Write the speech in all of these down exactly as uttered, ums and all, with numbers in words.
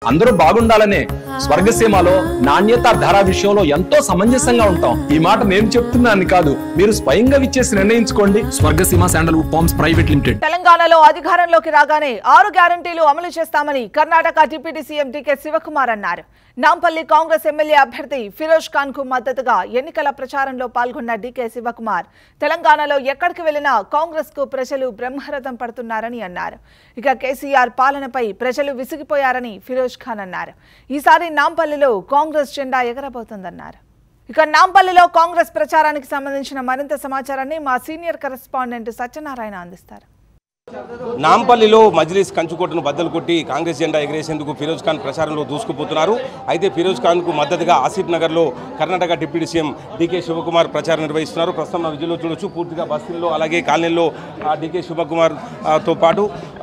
అందరూ బాగుండాలనే స్వర్గసీమలో నాణ్యత ధర విషయంలో ఎంతో సమంజసంగా ఉంటాం. ఈ మాట నేను చెప్తున్నాను కాదు, మీరు స్వయంగా విచ్చేసి నిర్ణయించుకోండి. Swargaseema sandalwood farms private limited. తెలంగాణలో అధికారంలోకి రాగానే ఆరు గ్యారంటీలు అమలు చేస్తామని Karnataka deputy CM TK Shivakumar అన్నారు. నాంపల్లి కాంగ్రెస్ ఎమ్మెల్యే అభ్యర్థి ఫిరోజ్ ఖాన్ కు మద్దతుగా ఎన్నికల ప్రచారంలో పాల్గొన్న డీకే శివకుమార్ తెలంగాణలో ఎక్కడికి వెళ్లినా కాంగ్రెస్ కు ప్రజలు బ్రహ్మరథం పడుతున్నారని అన్నారు. ఇక కేసీఆర్ పాలనపై ప్రజలు విసిగిపోయారని ఫిరోజ్ ఖాన్ అన్నారు. ఈసారి నాంపల్లిలో కాంగ్రెస్ జెండా ఎగరబోతోందన్నారు. ఇక నాంపల్లిలో కాంగ్రెస్ ప్రచారానికి సంబంధించిన మరింత సమాచారాన్ని మా సీనియర్ కరెస్పాండెంట్ సత్యనారాయణ అందిస్తారు. నాంపల్లిలో మజ్లిస్ కంచుకోటను బద్దలు కొట్టి కాంగ్రెస్ జెండా ఎగరేసేందుకు ఫిరోజ్ ఖాన్ ప్రచారంలో దూసుకుపోతున్నారు. అయితే ఫిరోజ్ ఖాన్కు మద్దతుగా ఆసిఫ్ నగర్లో Karnataka deputy CM DK Shivakumar ప్రచారం నిర్వహిస్తున్నారు. ప్రస్తుతం నా విజువల్లో చూడొచ్చు, పూర్తిగా బస్తీల్లో అలాగే కాలనీల్లో డీకే శివకుమార్తో పాటు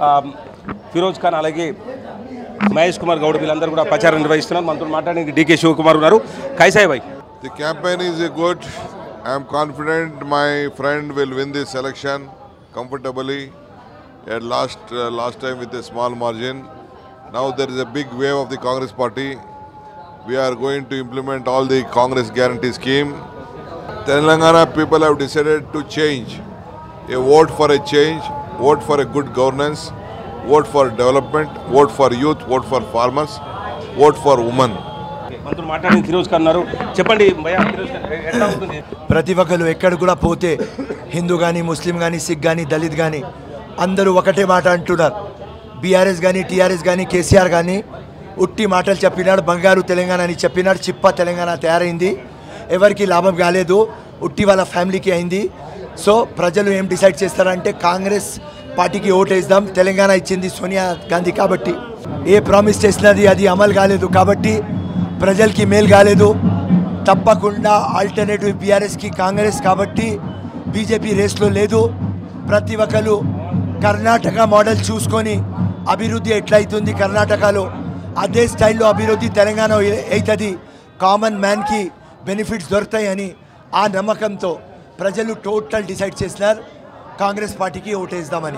ఫిరోజ్ ఖాన్ అలాగే మహేష్ కుమార్ గౌడ్ వీళ్ళందరూ కూడా ప్రచారం నిర్వహిస్తున్నారు. మనతో మాట్లాడడానికి డీకే శివకుమార్ ఉన్నారు. కైసాయ్ భాయ్? The campaign is good. I am confident my friend will win this election comfortably. At last uh, last time with a small margin. Now there is a big wave of the Congress party. We are going to implement all the Congress guarantee scheme. Telangana people have decided to change. A vote for a change, vote for a good governance, vote for development, vote for youth, vote for farmers, vote for women. మనతో మాట్లాడిన ఫిరోజ్ ఖాన్ ఉన్నారు. చెప్పండి భయ్యా, ఫిరోజ్ ఖాన్ ఎట్లా ఉంటుంది? ప్రతి ఒక్కరు ఎక్కడ కూడా పోతే హిందూ కానీ ముస్లిం కానీ సిక్ కానీ దళిత్ కానీ అందరూ ఒకటే మాట అంటున్నారు. బీఆర్ఎస్ కానీ టీఆర్ఎస్ కానీ కేసీఆర్ కానీ ఉట్టి మాటలు చెప్పినాడు. బంగారు తెలంగాణ అని చెప్పినాడు. చిప్ప తెలంగాణ తయారైంది. ఎవరికి లాభం కాలేదు, ఉట్టి వాళ్ళ ఫ్యామిలీకి అయింది. సో ప్రజలు ఏం డిసైడ్ చేస్తారంటే కాంగ్రెస్ పార్టీకి ఓటేద్దాం. తెలంగాణ ఇచ్చింది సోనియా గాంధీ కాబట్టి, ఏ ప్రామిస్ చేసినది అది అమలు కాలేదు కాబట్టి ప్రజలకి మేలు కాలేదు. తప్పకుండా ఆల్టర్నేటివ్ బీఆర్ఎస్కి కాంగ్రెస్ కాబట్టి బీజేపీ రేస్లో లేదు. ప్రతి ఒక్కరు కర్ణాటక మోడల్ చూసుకొని అభివృద్ధి ఎట్లయితుంది కర్ణాటకలో అదే స్టైల్లో అభివృద్ధి తెలంగాణ అవుతుంది. కామన్ మ్యాన్కి బెనిఫిట్స్ దొరుకుతాయని ఆ నమ్మకంతో ప్రజలు టోటల్ డిసైడ్ చేసినారు కాంగ్రెస్ పార్టీకి ఓటేద్దామని.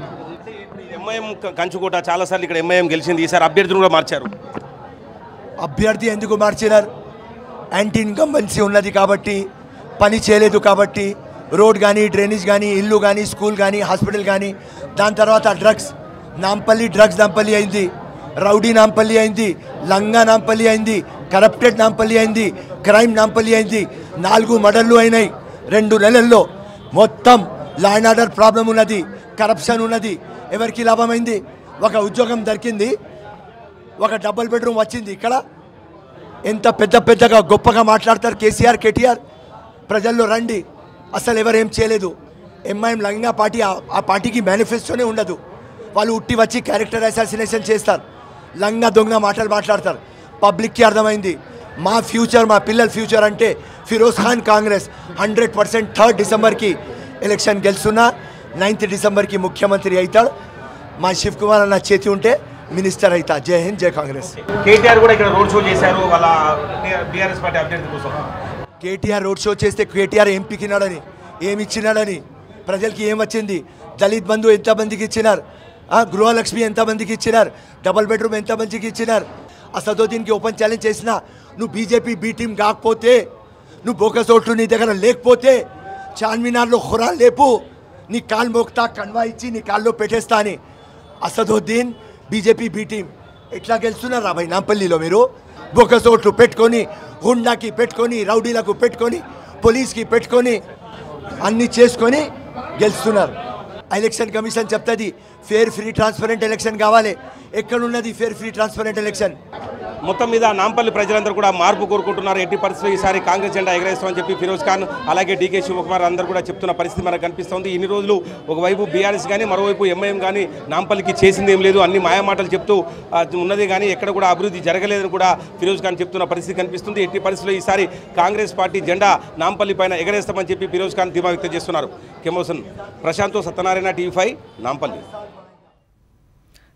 ఎంఐఎం కంచుకోట చాలాసార్లు ఇక్కడ ఎంఐఎం గెలిచింది. ఈసారి అభ్యర్థులు కూడా మార్చారు. అభ్యర్థి ఎందుకు మార్చినారు? యాంటీ ఇన్కంబెన్సీ ఉన్నది కాబట్టి, పని చేయలేదు కాబట్టి, రోడ్ కానీ డ్రైనేజ్ కానీ ఇల్లు కానీ స్కూల్ కానీ హాస్పిటల్ కానీ, దాని తర్వాత డ్రగ్స్ నాంపల్లి డ్రగ్స్ నాంపల్లి అయింది, రౌడీ నాంపల్లి అయింది, లంగా నాంపల్లి అయింది, కరప్టెడ్ నాంపల్లి అయింది, క్రైమ్ నాంపల్లి అయింది. నాలుగు మర్డర్లు అయినాయి రెండు నెలల్లో. మొత్తం లా అండ్ ఆర్డర్ ప్రాబ్లం ఉన్నది, కరప్షన్ ఉన్నది. ఎవరికి లాభమైంది? ఒక ఉద్యోగం దొరికింది, ఒక డబుల్ బెడ్రూమ్ వచ్చింది. ఇక్కడ ఎంత పెద్ద పెద్దగా గొప్పగా మాట్లాడతారు కేసీఆర్ కేటీఆర్. ప్రజల్లో రండి, అసలు ఎవరేం చేయలేదు. ఎంఐఎం లంగా పార్టీ, ఆ పార్టీకి మేనిఫెస్టోనే ఉండదు. వాళ్ళు ఉట్టి వచ్చి క్యారెక్టర్ అసాసినేషన్ చేస్తారు, లంగా దొంగ మాటలు మాట్లాడతారు. పబ్లిక్కి అర్థమైంది మా ఫ్యూచర్, మా పిల్లల ఫ్యూచర్ అంటే Firoz Khan Congress hundred percent third డిసెంబర్కి ఎలక్షన్ గెలుస్తున్నా, నైన్త్ డిసెంబర్కి ముఖ్యమంత్రి అవుతాడు. మా శివ్ కుమార్ అన్న చేతి ఉంటే మినిస్టర్ అవుతా. జై హింద్, జై కాంగ్రెస్. కేటీఆర్ కూడా ఇక్కడ రోడ్ షో చేశారు వాళ్ళ బీఆర్ఎస్ పార్టీ అభ్యర్థి కోసం. కేటీఆర్ రోడ్ షో చేస్తే కేటీఆర్ ఏం పికినాడని, ఏమి ఇచ్చినాడని, ప్రజలకి ఏం వచ్చింది? దళిత్ బంధు ఎంతమందికి ఇచ్చినారు? గృహలక్ష్మి ఎంతమందికి ఇచ్చినారు? డబల్ బెడ్రూమ్ ఎంతమందికి ఇచ్చినారు? అసదుద్దీన్కి ఓపెన్ ఛాలెంజ్ చేసినా నువ్వు బీజేపీ బీ టీం కాకపోతే, నువ్వు బోకస్ ఓట్లు నీ దగ్గర లేకపోతే చార్మినార్లో ఖురాన్ లేపు, నీ కాలు మోక్తా కన్వా ఇచ్చి నీ కాల్లో పెట్టేస్తా అని. అసదుద్దీన్ బీజేపీ బీ టీం ఎట్లా గెలుస్తున్నారా భయ్? నాంపల్లిలో మీరు బోకస్ ఓట్లు పెట్టుకొని, హుండాకి పెట్టుకొని, రౌడీలకు పెట్టుకొని, పోలీస్కి పెట్టుకొని అన్నీ చేసుకొని గెలుస్తున్నారు. ఎలక్షన్ కమిషన్ చెప్తుంది ఫేర్ ఫ్రీ ట్రాన్స్పరెంట్ ఎలక్షన్ కావాలి. ఎక్కడున్నది ఫేర్ ఫ్రీ ట్రాన్స్పరెంట్ ఎలక్షన్? మొత్తం మీద నాంపల్లి ప్రజలందరూ కూడా మార్పు కోరుకుంటున్నారు. ఎట్టి పరిస్థితుల్లో ఈసారి కాంగ్రెస్ జెండా ఎగరేస్తామని చెప్పి ఫిరోజ్ ఖాన్ అలాగే డీకే శివకుమార్ అందరూ కూడా చెప్తున్న పరిస్థితి మనకు కనిపిస్తుంది. ఇన్ని రోజులు ఒకవైపు బీఆర్ఎస్ కానీ మరోవైపు ఎంఐఎం కానీ నాంపల్లికి చేసింది ఏం లేదు, అన్ని మాయమాటలు చెప్తూ ఉన్నది కానీ ఎక్కడ కూడా అభివృద్ధి జరగలేదని కూడా ఫిరోజ్ ఖాన్ చెప్తున్న పరిస్థితి కనిపిస్తుంది. ఎట్టి పరిస్థితుల్లో ఈసారి కాంగ్రెస్ పార్టీ జెండా నాంపల్లి పైన ఎగరేస్తామని చెప్పి ఫిరోజ్ ఖాన్ ధీమా వ్యక్తం చేస్తున్నారు. కెమోసన్ ప్రశాంత్, సత్యనారాయణ, టీవీ ఫైవ్, నాంపల్లి.